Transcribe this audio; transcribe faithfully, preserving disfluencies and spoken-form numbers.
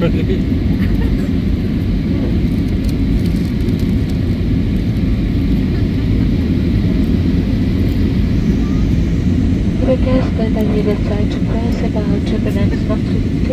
Request that I needed time to press about two minutes not to